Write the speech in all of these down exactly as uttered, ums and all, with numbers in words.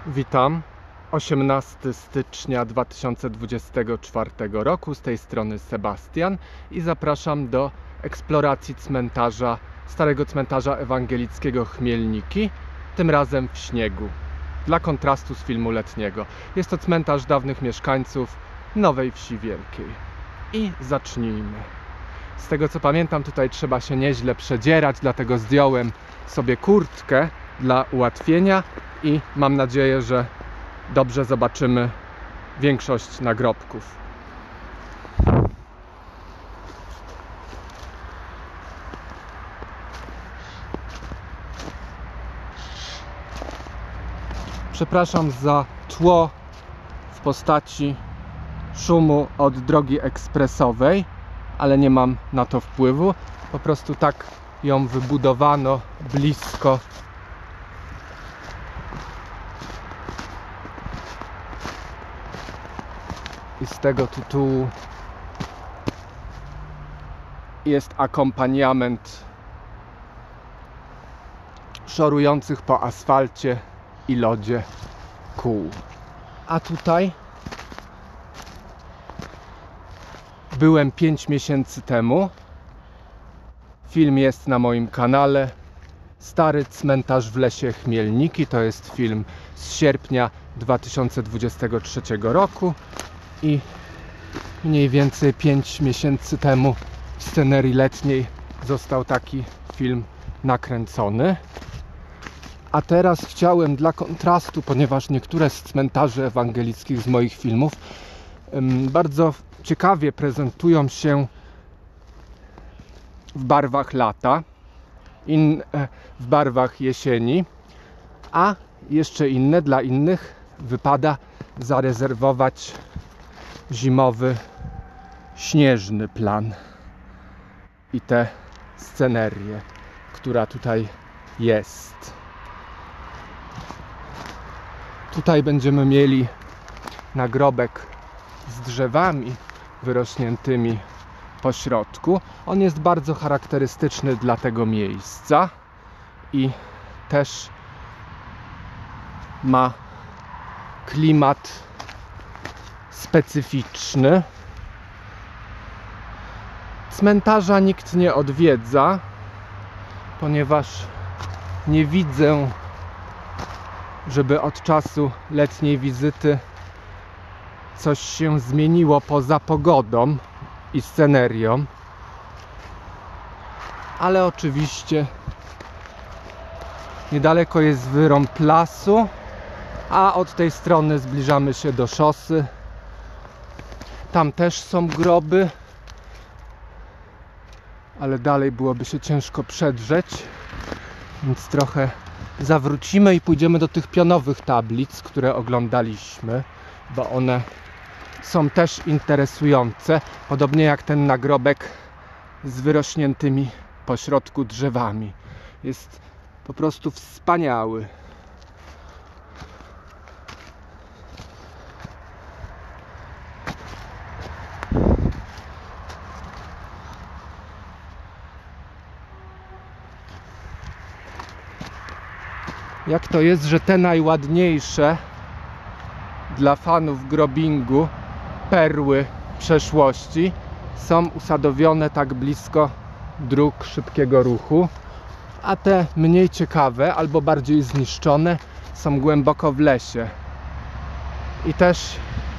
Witam, osiemnastego stycznia dwa tysiące dwudziestego czwartego roku, z tej strony Sebastian i zapraszam do eksploracji cmentarza, starego cmentarza ewangelickiego Chmielniki, tym razem w śniegu, dla kontrastu z filmu letniego. Jest to cmentarz dawnych mieszkańców Nowej Wsi Wielkiej. I zacznijmy. Z tego co pamiętam, tutaj trzeba się nieźle przedzierać, dlatego zdjąłem sobie kurtkę dla ułatwienia i mam nadzieję, że dobrze zobaczymy większość nagrobków. Przepraszam za tło w postaci szumu od drogi ekspresowej, ale nie mam na to wpływu. Po prostu tak ją wybudowano blisko i z tego tytułu jest akompaniament szorujących po asfalcie i lodzie kół. A tutaj byłem pięć miesięcy temu. Film jest na moim kanale. Stary cmentarz w lesie Chmielniki. To jest film z sierpnia dwa tysiące dwudziestego trzeciego roku. I mniej więcej pięć miesięcy temu w scenerii letniej został taki film nakręcony. A teraz chciałem dla kontrastu, ponieważ niektóre z cmentarzy ewangelickich z moich filmów um, bardzo ciekawie prezentują się w barwach lata, in, w barwach jesieni, a jeszcze inne, dla innych wypada zarezerwować zimowy, śnieżny plan i tę scenerię, która tutaj jest. Tutaj będziemy mieli nagrobek z drzewami wyrośniętymi po środku. On jest bardzo charakterystyczny dla tego miejsca i też ma klimat specyficzny. Cmentarza nikt nie odwiedza, ponieważ nie widzę, żeby od czasu letniej wizyty coś się zmieniło poza pogodą i scenerią. Ale oczywiście niedaleko jest wyrąb lasu, a od tej strony zbliżamy się do szosy. Tam też są groby, ale dalej byłoby się ciężko przedrzeć, więc trochę zawrócimy i pójdziemy do tych pionowych tablic, które oglądaliśmy, bo one są też interesujące, podobnie jak ten nagrobek z wyrośniętymi po środku drzewami. Jest po prostu wspaniały. Jak to jest, że te najładniejsze dla fanów grobingu perły przeszłości są usadowione tak blisko dróg szybkiego ruchu, a te mniej ciekawe albo bardziej zniszczone są głęboko w lesie. I też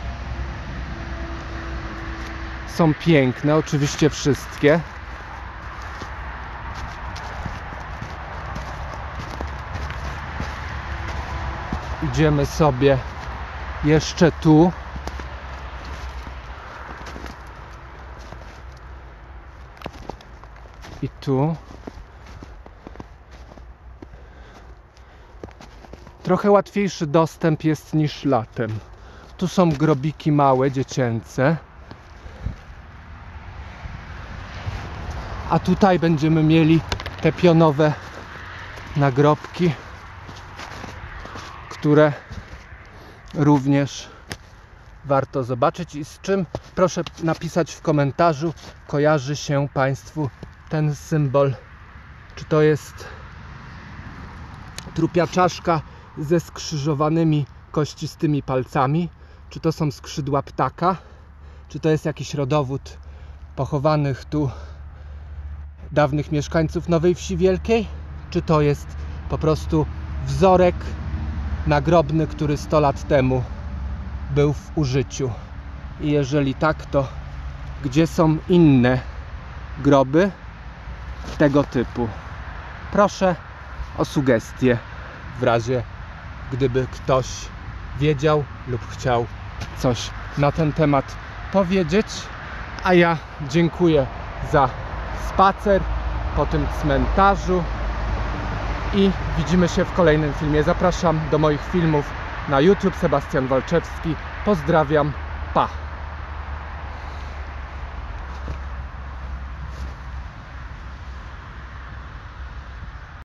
są piękne, oczywiście wszystkie. Idziemy sobie jeszcze tu. I tu. Trochę łatwiejszy dostęp jest niż latem. Tu są grobiki małe, dziecięce. A tutaj będziemy mieli te pionowe nagrobki, które również warto zobaczyć. I z czym, proszę napisać w komentarzu, kojarzy się Państwu ten symbol. Czy to jest trupia czaszka ze skrzyżowanymi kościstymi palcami. Czy to są skrzydła ptaka? Czy to jest jakiś rodowód pochowanych tu dawnych mieszkańców Nowej Wsi Wielkiej? Czy to jest po prostu wzorek nagrobny, który sto lat temu był w użyciu? I jeżeli tak, to gdzie są inne groby tego typu? Proszę o sugestie, w razie gdyby ktoś wiedział lub chciał coś na ten temat powiedzieć. A ja dziękuję za spacer po tym cmentarzu i widzimy się w kolejnym filmie. Zapraszam do moich filmów na YouTube. Sebastian Walczewski. Pozdrawiam. Pa!